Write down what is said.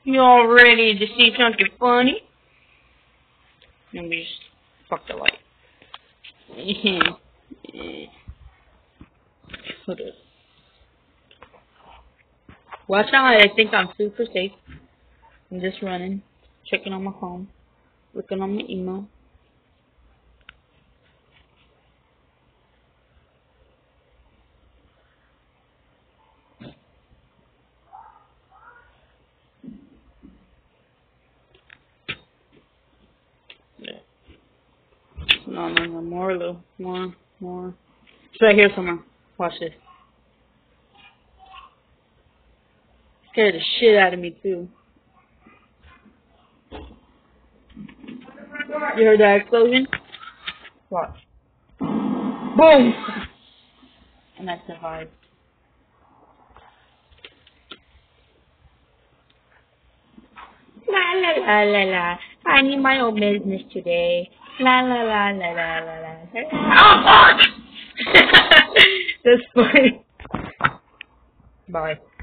You all ready to see something funny? Let me just fuck the light. Hold up. Watch out, I think I'm super safe. I'm just running, checking on my phone, looking on my email. No, more, Lou. More. It's right here somewhere. Watch this. Scared the shit out of me, too. You heard that explosion? Watch. Boom! And I survived. La la la la la. I need my own business today. La la la la la la la. Oh fuck! That's funny. Bye.